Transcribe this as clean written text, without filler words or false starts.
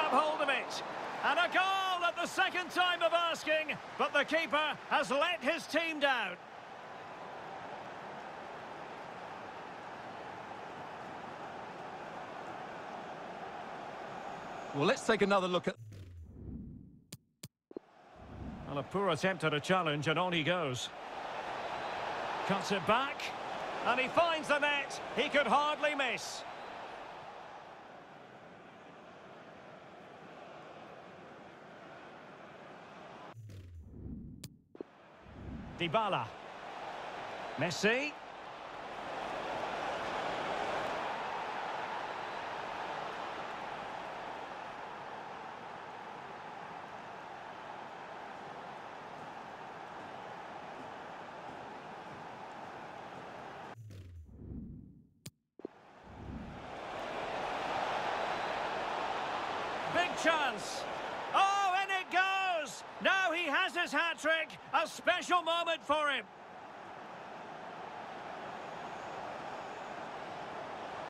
grab hold of it. And a goal at the second time of asking, but the keeper has let his team down. Well, let's take another look at... Well, a poor attempt at a challenge, and on he goes. Cuts it back, and he finds the net. He could hardly miss. Dybala. Messi. Big chance. Oh, and it goes! Now he has his hat-trick. A special moment for him.